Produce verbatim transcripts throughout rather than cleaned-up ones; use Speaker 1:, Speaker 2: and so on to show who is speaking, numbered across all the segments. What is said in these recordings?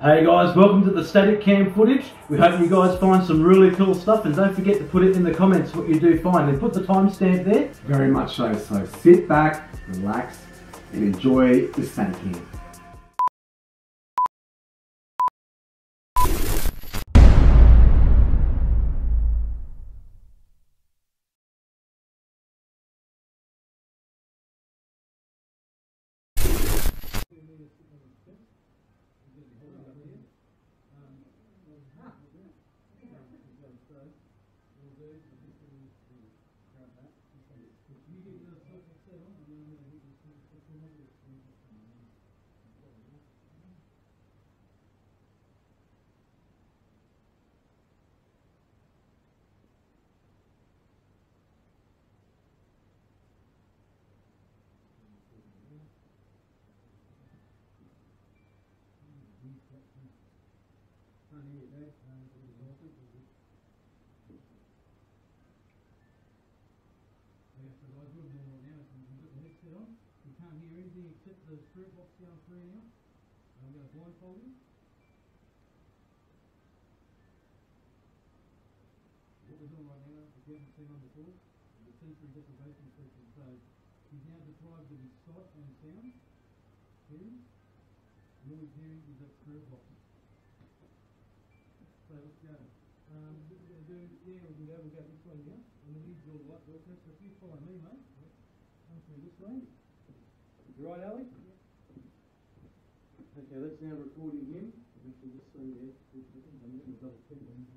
Speaker 1: Hey guys, welcome to the static cam footage. We hope you guys find some really cool stuff, and don't forget to put it in the comments what you do find, and put the timestamp there.
Speaker 2: Very much so, so sit back, relax and enjoy the static cam.
Speaker 1: You can't hear anything except the spirit box down through now. I'm going to blindfold him. What we're doing right now, if you haven't seen on before, the sensory deprivation session. So he's now deprived of his sight and sound, hearing, and all he's hearing is that spirit box. So let's go. Um, what we're going to do, yeah, we can go, we'll go this way now. And we'll use your light door test. If you follow me, mate, come through this way. You right, Ali? Yeah. Okay, let's now record him. Actually, just stay there for two seconds. I'm going to double check on this.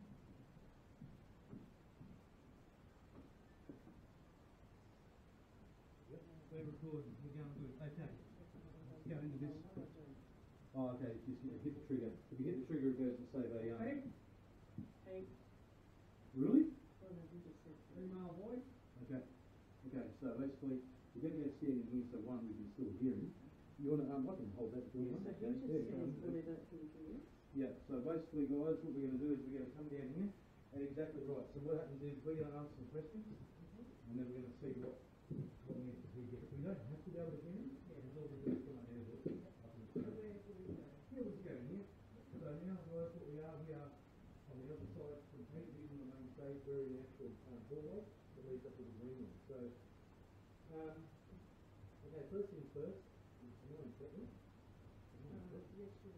Speaker 1: Yep, we're recording. We're going good. Okay. Let's go into this. Oh, okay. Just yeah, hit the trigger. If you hit the trigger, it goes to save a. Um, hey. Hey. Really? Female voice. Okay. Okay. So basically. We're getting that standing here, so one, we can still hear him. You want to, um, I can hold that door. Yes, okay. Yeah, yeah, so basically, guys, what we're going to do is we're going to come down here, and exactly right. So what happens is we're going to answer some questions, and then we're going to see what, what we need to do here. We don't have to be able to hear him. Yeah, there's all the doors come up there. Yeah, we'll go in here. So now, guys, what we are, we are on the other side from here, using the main stage, we're in the actual um, hallway that leads up to the green room. So, Um, okay, first things first. Can you check me? Yes, sure.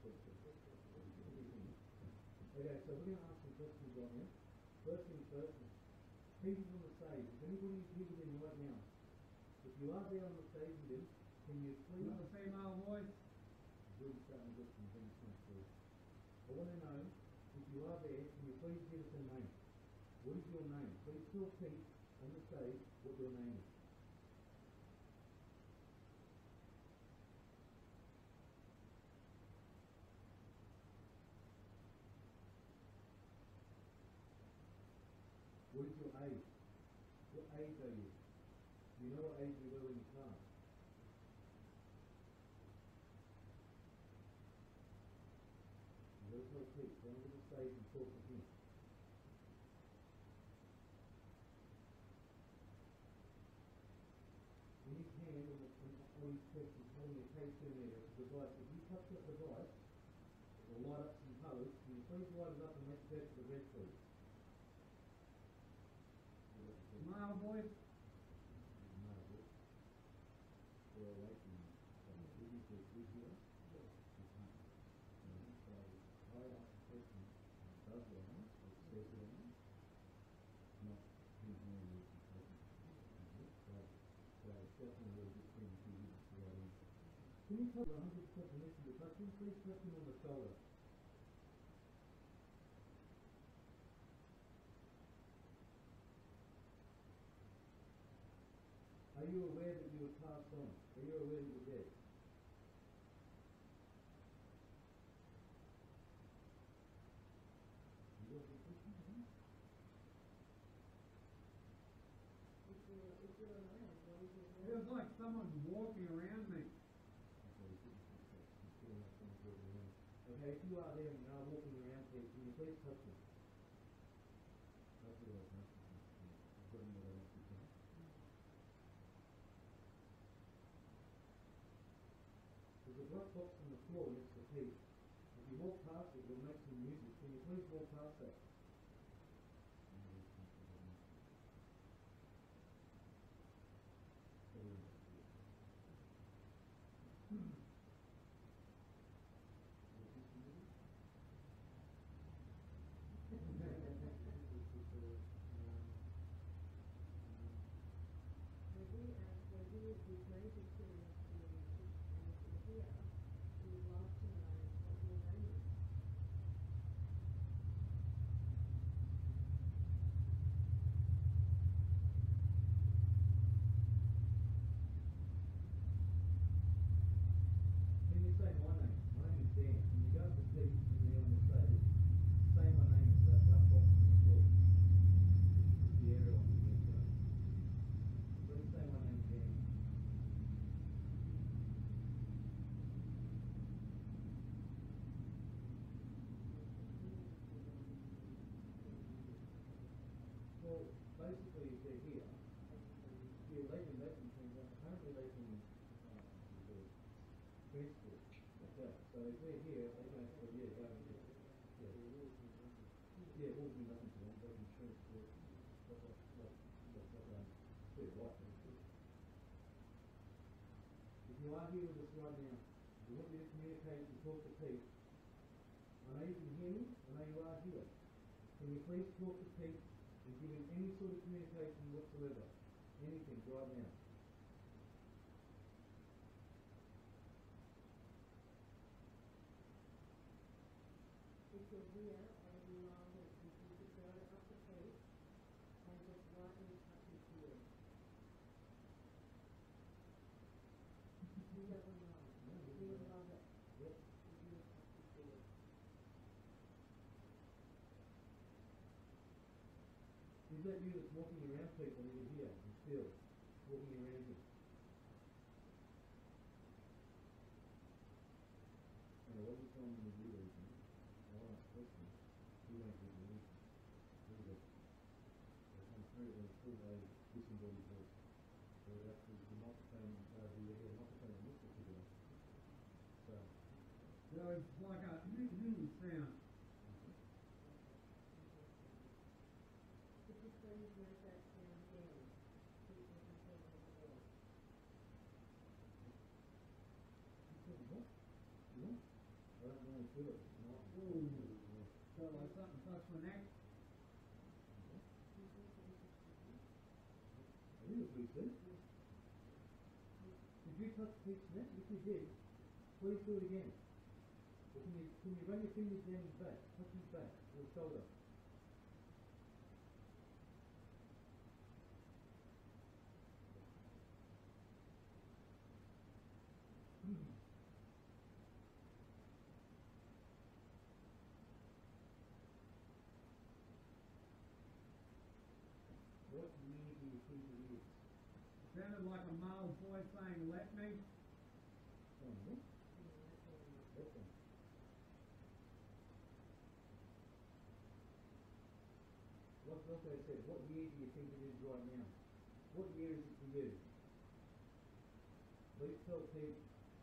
Speaker 1: Okay, so we're going to ask some questions right now. First things first, people on the stage. If anybody is here with him right now, if you are there on the stage with him, can you please... Not a female voice. Really starting to get some things come through. I want to know, if you are there, can you please give us a name? What is your name? Please tell Pete on the stage what your name is. What is your age? What age are you? Do you know what age you were in class? You got to tell Pete, go onto the stage and talk to him. In his hand, on, the, on his chest, he's holding a K two meter. It's a device. If you touch that device, it will light up some colours. Can you please light it up and let's go to the red, please? Mile voice. Mile voice. We're away from the busy to easier. Yes. You can't. So I ask a question. Does the answer? It says it on. Not him hearing you. So, so it's definitely a good thing to use the right answer. Can you tell one hundred percent permission to touch him? Please touch him on the shoulder. Are you aware that you were passed on? Are you aware that you're dead? You got the question, huh? It was like someone's walking around me. Okay, if you are there and you are walking around, please, can you please touch me? That's what I was asking. I've got another answer. There's a black box on the floor next to Pete. You walk past it, it'll make some music. Can you please walk past that? Well, basically, if they're here, yeah, they can, they can, apparently they can uh, transport like that. So if they're here, they can actually, yeah, go and get, yeah, yeah, it will do nothing to them. They can transport what, what, what, what, what, um, yeah, what. If you are here with us right now, we want you to communicate and talk to Pete. I know you can hear me, I know you are here. Can you please talk to Pete and give him any sort of communication whatsoever? Anything right now.
Speaker 3: If you're here and you are here, you can just go up the Pete and just lightly touch his ear. He doesn't know. He would love it.
Speaker 1: Yep.
Speaker 3: If you would touch his ear.
Speaker 1: Is that you that's walking around people when you're here and still walking around you? And what you telling me to do is, I'll ask questions. You won't give me anything. Look at it. They come through and it's still a disembodied voice. So actually the microphone over here, the microphone in this particular. So,
Speaker 4: So it's like a hmm sound.
Speaker 3: Could you please make that sound again? Please make that sound again.
Speaker 1: you said what? You want? I don't really feel it. It's not.
Speaker 4: Ooh. So like something touched my neck.
Speaker 1: I think that's what he said. Did you touch Pete's neck? If you did, please do it again. Or can you, can you run your fingers down his back? Touch his back or his shoulder? What year do you think it is?
Speaker 4: Sounded like a male voice saying, "Let me."
Speaker 1: Oh, no? That one. What, what they said, what year do you think it is right now? What year is it for you? Please tell Pete.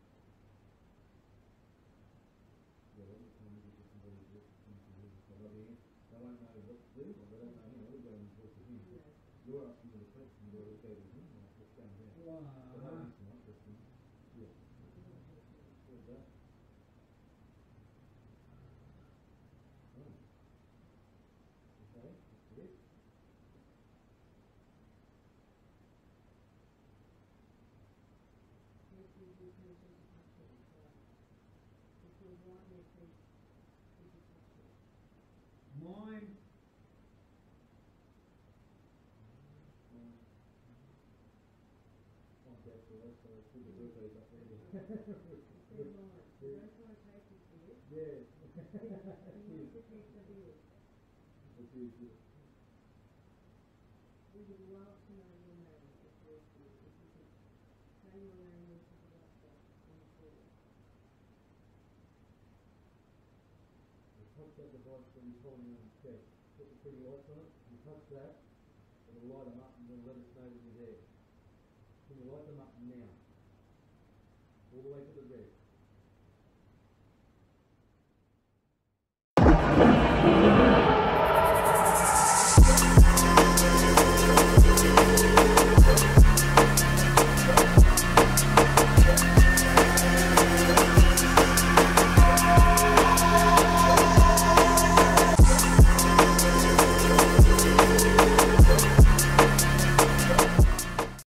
Speaker 1: Yeah, what is going to be somebody's work? They won't know what to do, or they don't know, you know, we're going to talk to him. You're asking me the question, you're okay with him, or what's going on?
Speaker 4: Wow.
Speaker 1: So that answer my question. Yeah. What's that? Oh. Okay, that's it.
Speaker 3: If you do permission to touch it, if you want me to, you can touch it.
Speaker 4: Mine.
Speaker 1: Okay, so that's, uh, two the birthdays up there.
Speaker 3: Say mine. You don't want to take his ear.
Speaker 1: Yeah.
Speaker 3: You need to take the ear.
Speaker 1: That's huge.
Speaker 3: We would love to know your name if you're here. If you could say your name into the laptop on the floor.
Speaker 1: Touch that device when you're holding it on the chest. Put the pretty lights on it. You touch that, it'll light them up and then let us know when you're there. Can you light them up now? All the way to the red.